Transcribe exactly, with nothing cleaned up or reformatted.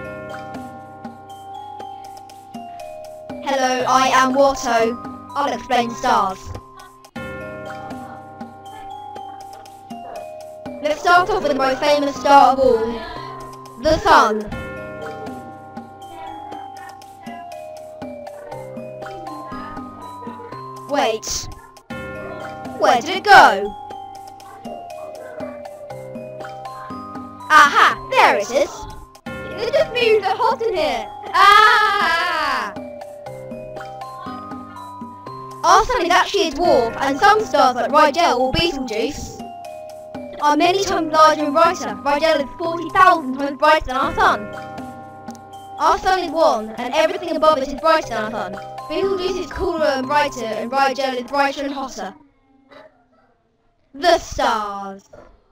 Hello, I am Watto. I'll explain stars. Let's start off with the most famous star of all, the Sun. Wait, where did it go? Aha, there it is. It just means it's hot in here. Ah! Our sun is actually a dwarf, and some stars like Rigel or Betelgeuse are many times larger and brighter. Rigel is forty thousand times brighter than our sun. Our sun is one, and everything above it is brighter than our sun. Betelgeuse is cooler and brighter, and Rigel is brighter and hotter. The stars.